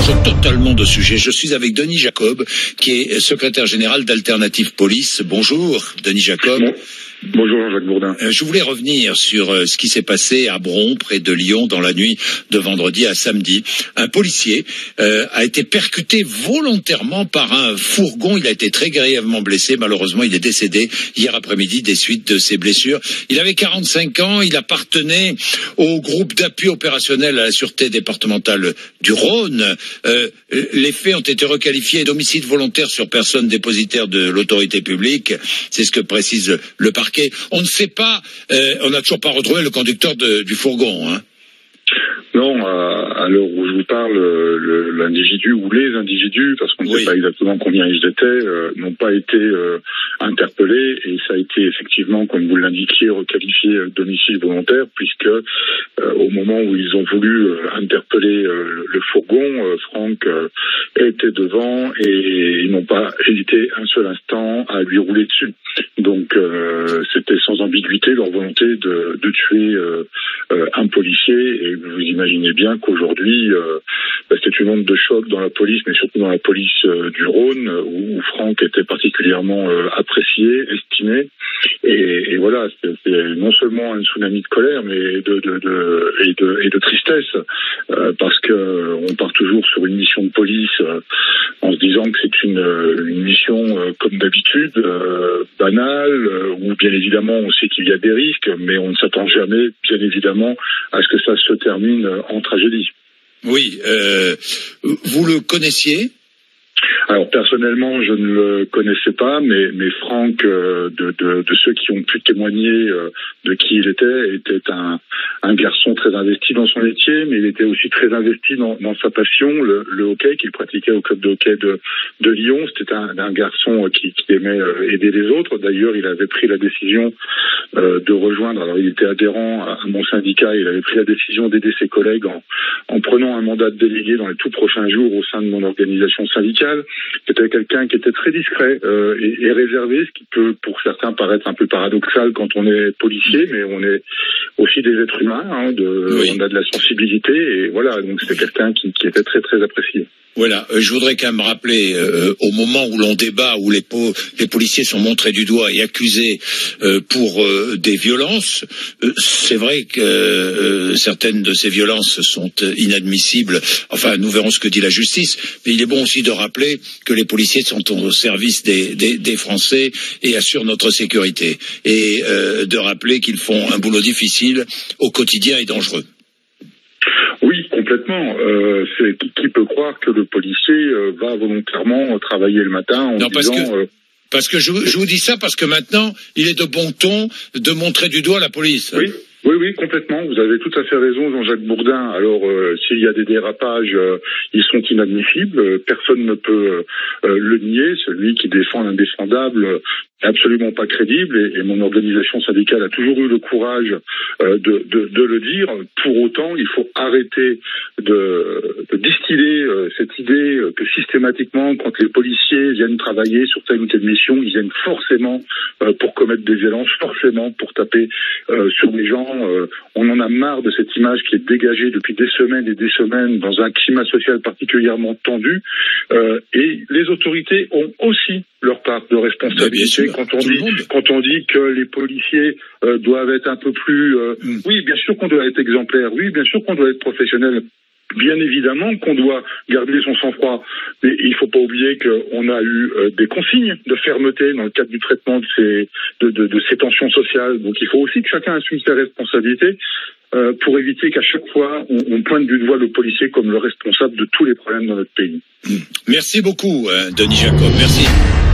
changeons totalement de sujet. Je suis avec Denis Jacob, qui est secrétaire général d'Alternative Police. Bonjour, Denis Jacob. Bonjour Jacques Bourdin. Je voulais revenir sur ce qui s'est passé à Bron, près de Lyon, dans la nuit de vendredi à samedi. Un policier a été percuté volontairement par un fourgon. Il a été très grièvement blessé. Malheureusement, il est décédé hier après-midi des suites de ses blessures. Il avait 45 ans. Il appartenait au groupe d'appui opérationnel à la sûreté départementale du Rhône. Les faits ont été requalifiés d'homicide volontaire sur personne dépositaire de l'autorité publique. C'est ce que précise le parquet. On ne sait pas, on n'a toujours pas retrouvé le conducteur du fourgon, hein. Non, à l'heure où je vous parle, l'individu ou les individus, parce qu'on ne sait pas exactement combien ils étaient, n'ont pas été interpellés, et ça a été effectivement, comme vous l'indiquiez, requalifié d'homicide volontaire, puisque au moment où ils ont voulu interpeller le fourgon, Franck était devant et ils n'ont pas hésité un seul instant à lui rouler dessus. Donc c'était sans ambiguïté leur volonté de tuer un policier, et vous imaginez bien qu'aujourd'hui c'est une onde de choc dans la police, mais surtout dans la police du Rhône, où Franck était particulièrement apprécié, estimé, et voilà, c'est non seulement un tsunami de colère, mais et de tristesse, parce que on part toujours sur une mission de police en se disant que c'est une mission comme d'habitude banale, où bien évidemment on sait qu'il y a des risques, mais on ne s'attend jamais, bien évidemment, à ce que ça se termine en tragédie. Oui, vous le connaissiez ? Alors personnellement, je ne le connaissais pas, mais Franck, de ceux qui ont pu témoigner de qui il était un garçon très investi dans son métier, mais il était aussi très investi dans sa passion, le hockey qu'il pratiquait au club de hockey de Lyon. C'était un garçon qui aimait aider les autres. D'ailleurs, il avait pris la décision de rejoindre. Alors, il était adhérent à mon syndicat. Il avait pris la décision d'aider ses collègues en prenant un mandat de délégué dans les tout prochains jours au sein de mon organisation syndicale. C'était quelqu'un qui était très discret et réservé, ce qui peut pour certains paraître un peu paradoxal quand on est policier, mais on est aussi des êtres humains, hein, on a de la sensibilité, et voilà, donc c'était quelqu'un qui était très très apprécié. Voilà, je voudrais quand même rappeler, au moment où l'on débat, où les policiers sont montrés du doigt et accusés pour des violences, c'est vrai que certaines de ces violences sont inadmissibles. Enfin, nous verrons ce que dit la justice, mais il est bon aussi de rappeler que les policiers sont au service des Français et assurent notre sécurité. Et de rappeler qu'ils font un boulot difficile, au quotidien et dangereux. Oui, complètement. Qui peut croire que le policier va volontairement travailler le matin en disant... Parce que je vous dis ça parce que maintenant, il est de bon ton de montrer du doigt la police. Oui, complètement. Vous avez tout à fait raison, Jean-Jacques Bourdin. Alors, s'il y a des dérapages, ils sont inadmissibles. Personne ne peut le nier. Celui qui défend l'indéfendable n'est absolument pas crédible. Et mon organisation syndicale a toujours eu le courage de le dire. Pour autant, il faut arrêter de distiller cette idée que systématiquement, quand les policiers viennent travailler sur telle ou telle mission, ils viennent forcément pour commettre des violences, forcément pour taper sur les gens. On en a marre de cette image qui est dégagée depuis des semaines et des semaines dans un climat social particulièrement tendu. Et les autorités ont aussi leur part de responsabilité quand on dit que les policiers doivent être un peu plus... Oui, bien sûr qu'on doit être exemplaire. Oui, bien sûr qu'on doit être professionnel. Bien évidemment qu'on doit garder son sang-froid, mais il ne faut pas oublier qu'on a eu des consignes de fermeté dans le cadre du traitement de ces tensions sociales. Donc il faut aussi que chacun assume ses responsabilités pour éviter qu'à chaque fois on pointe du doigt le policier comme le responsable de tous les problèmes dans notre pays. Merci beaucoup, Denis Jacob. Merci.